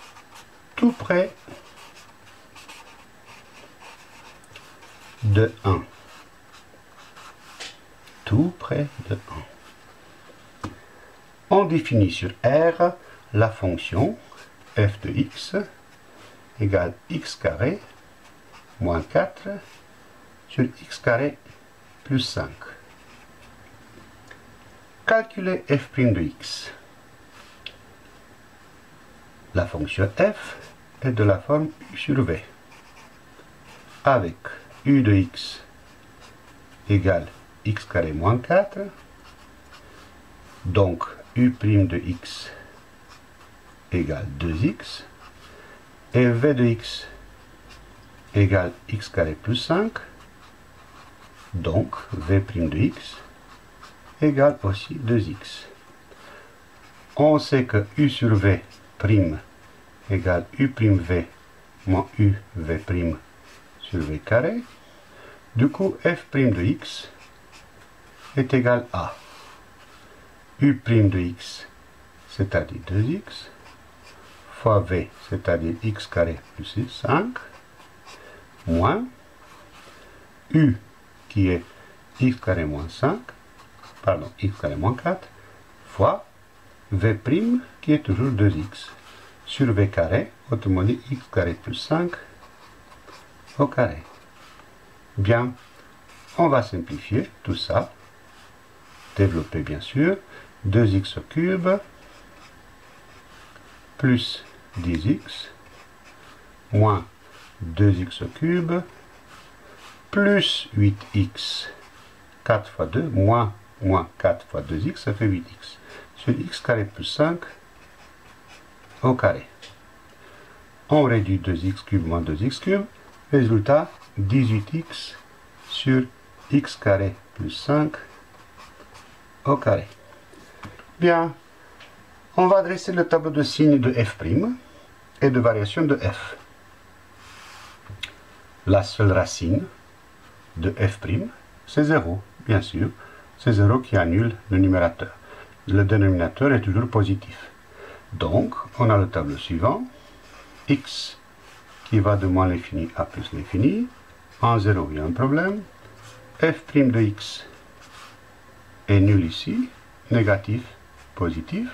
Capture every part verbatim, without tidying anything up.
tout près de un. Tout près de un. On définit sur R la fonction f de x égale x carré moins quatre sur x carré plus cinq. Calculer f' de x. La fonction f est de la forme u sur v, avec u de x égale x carré moins quatre, donc u' de x égale deux x, et v de x égale x carré plus cinq, donc v' de x égale aussi deux x. On sait que u sur v prime égale u'v moins uv' sur v carré. Du coup, f' de x est égal à u' de x, c'est-à-dire deux x, fois v, c'est-à-dire x carré plus cinq, moins u, qui est x carré moins cinq, pardon, x carré moins quatre, fois v', qui est toujours deux x, sur v carré, autrement dit x carré plus cinq au carré. Bien, on va simplifier tout ça, développer bien sûr, deux x au cube, plus dix x, moins deux x au cube, plus huit x, quatre fois deux, moins, moins quatre fois deux x, ça fait huit x, sur x carré plus cinq au carré. On réduit deux x cube moins deux x cube, résultat dix-huit x sur x carré plus cinq au carré. Bien, on va dresser le tableau de signes de f' et de variation de f. La seule racine de f', c'est zéro, bien sûr. C'est zéro qui annule le numérateur. Le dénominateur est toujours positif. Donc, on a le tableau suivant. X qui va de moins l'infini à plus l'infini. En zéro, il y a un problème. f' de x est nul ici. Négatif, positif.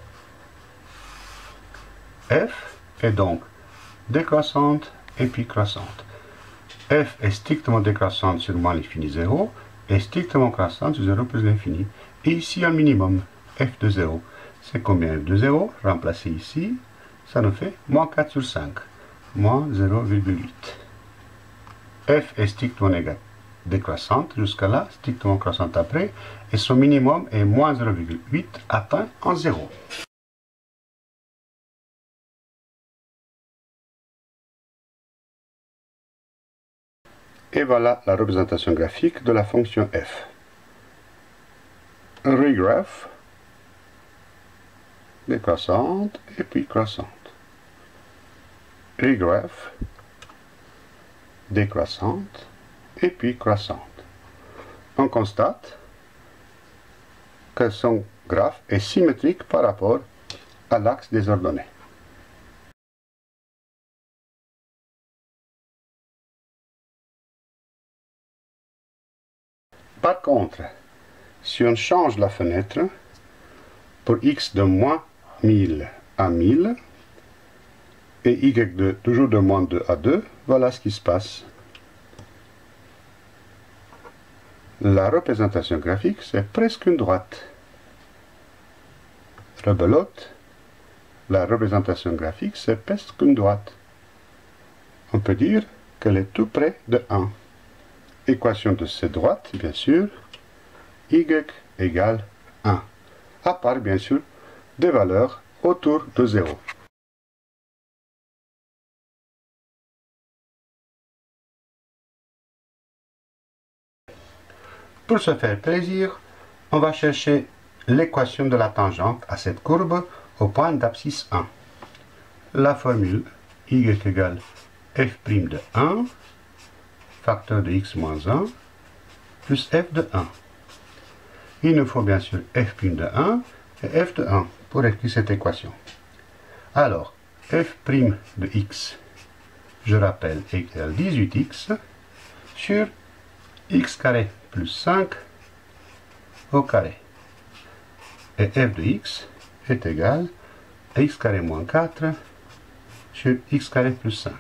F est donc décroissante et puis croissante. F est strictement décroissante sur moins l'infini zéro et strictement croissante sur zéro plus l'infini. Et ici un minimum, f de zéro. C'est combien f de zéro? Remplacer ici, ça nous fait moins quatre sur cinq, moins zéro virgule huit. F est strictement décroissante jusqu'à là, strictement croissante après, et son minimum est moins zéro virgule huit atteint en zéro. Et voilà la représentation graphique de la fonction f. Regraph, décroissante et puis croissante. Regraph, décroissante et puis croissante. On constate que son graphe est symétrique par rapport à l'axe des ordonnées. Par contre, si on change la fenêtre pour x de moins mille à mille et y de toujours de moins deux à deux, voilà ce qui se passe. La représentation graphique, c'est presque une droite. Rebelote, la représentation graphique, c'est presque une droite. On peut dire qu'elle est tout près de un. Équation de cette droite, bien sûr, y égale un, à part bien sûr des valeurs autour de zéro. Pour se faire plaisir, on va chercher l'équation de la tangente à cette courbe au point d'abscisse un. La formule y égale f' de un, facteur de x moins un, plus f de un. Il nous faut bien sûr f' de un et f de un pour écrire cette équation. Alors, f' de x, je rappelle, égale dix-huit x sur x carré plus cinq au carré. Et f de x est égal à x carré moins quatre sur x carré plus cinq.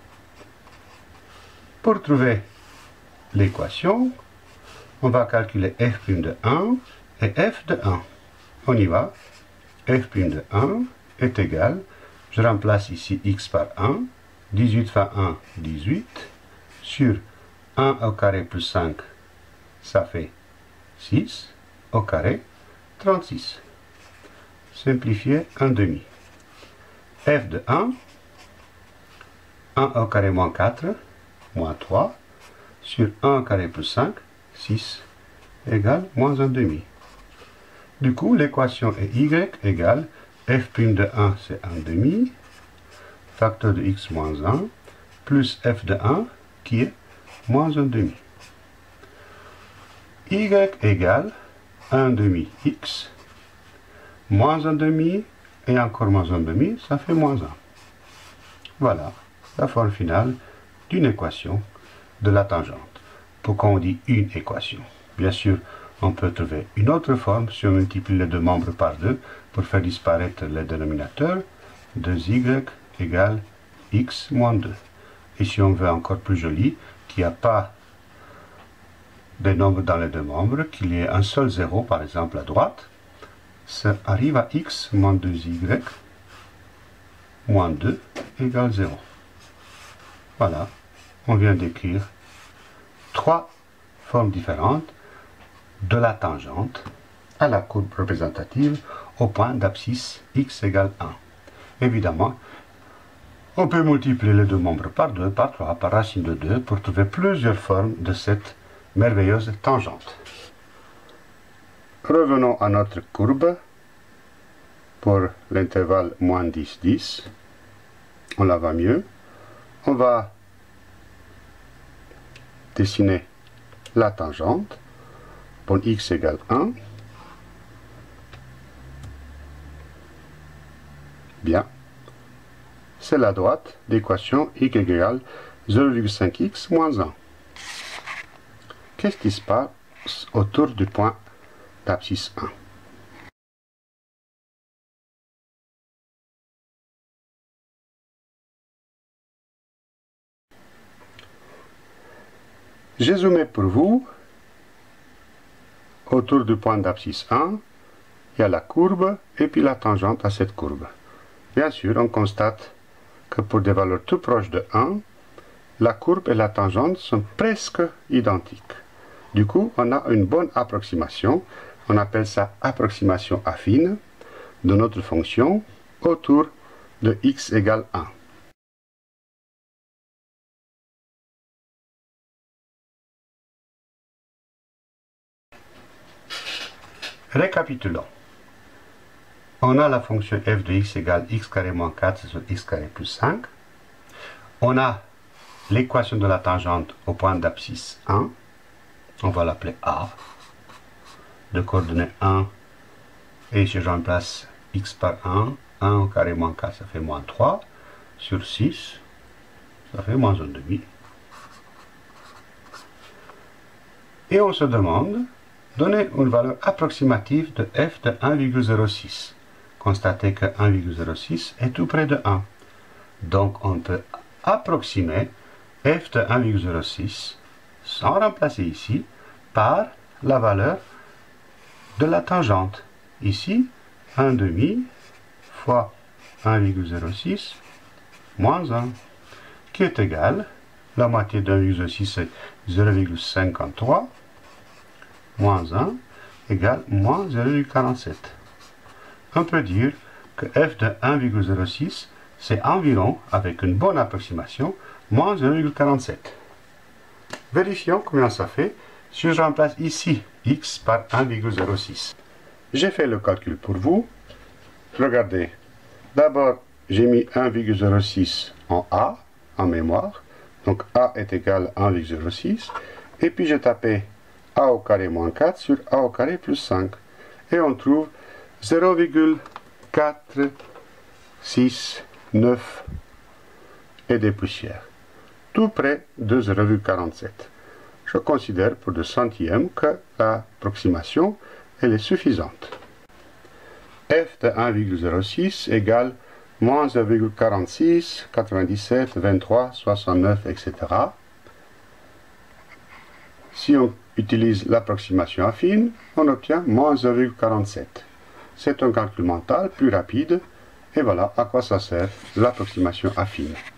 Pour trouver l'équation, on va calculer f' de un et f de un. On y va. F' de un est égal, je remplace ici x par un, dix-huit fois un, dix-huit, sur un au carré plus cinq, ça fait six, au carré, trente-six. Simplifier, un demi. F de un, un au carré moins quatre, moins trois, sur un au carré plus cinq, six, égale moins un demi. Du coup, l'équation est y égale f' de un, c'est un demi, facteur de x moins un, plus f de un, qui est moins un demi. Y égale un demi x, moins un demi, et encore moins un demi, ça fait moins un. Voilà la forme finale d'une équation de la tangente. Pourquoi on dit une équation? Bien sûr, on peut trouver une autre forme si on multiplie les deux membres par deux pour faire disparaître les dénominateurs. deux y égale x moins deux. Et si on veut encore plus joli, qu'il n'y a pas de nombres dans les deux membres, qu'il y ait un seul zéro, par exemple à droite, ça arrive à x moins deux y moins deux égale zéro. Voilà, on vient d'écrire trois formes différentes de la tangente à la courbe représentative au point d'abscisse x égale un. Évidemment, on peut multiplier les deux membres par deux, par trois, par racine de deux pour trouver plusieurs formes de cette merveilleuse tangente. Revenons à notre courbe pour l'intervalle moins dix, dix. On la voit mieux. On va dessiner la tangente. Pour x égale un. Bien. C'est la droite d'équation y égale zéro virgule cinq x moins un. Qu'est-ce qui se passe autour du point d'abscisse un? J'ai zoomé pour vous. Autour du point d'abscisse un, il y a la courbe et puis la tangente à cette courbe. Bien sûr, on constate que pour des valeurs tout proches de un, la courbe et la tangente sont presque identiques. Du coup, on a une bonne approximation, on appelle ça approximation affine, de notre fonction autour de x égale un. Récapitulons. On a la fonction f de x égale x carré moins quatre sur x carré plus cinq. On a l'équation de la tangente au point d'abscisse un. On va l'appeler A. De coordonnées un. Et si je remplace x par un, un au carré moins quatre, ça fait moins trois. Sur six, ça fait moins un demi. Et on se demande, donner une valeur approximative de f de un virgule zéro six. Constatez que un virgule zéro six est tout près de un. Donc on peut approximer f de un virgule zéro six sans remplacer ici par la valeur de la tangente. Ici, un demi fois un virgule zéro six moins un, qui est égal, la moitié d'un virgule zéro six c'est zéro virgule cinquante-trois, moins un égale moins zéro virgule quarante-sept. On peut dire que f de un virgule zéro six, c'est environ, avec une bonne approximation, moins zéro virgule quarante-sept. Vérifions combien ça fait si je remplace ici x par un virgule zéro six. J'ai fait le calcul pour vous. Regardez, d'abord j'ai mis un virgule zéro six en a, en mémoire. Donc a est égal à un virgule zéro six. Et puis j'ai tapé a au carré moins quatre sur a au carré plus cinq. Et on trouve zéro virgule quatre six neuf et des poussières. Tout près de zéro virgule quarante-sept. Je considère pour de centièmes que l'approximation elle est suffisante. F de un virgule zéro six égale moins zéro virgule quarante-six, quatre-vingt-dix-sept, vingt-trois, soixante-neuf, et cetera. Si on utilise l'approximation affine, on obtient moins zéro virgule quarante-sept. C'est un calcul mental plus rapide, et voilà à quoi ça sert l'approximation affine.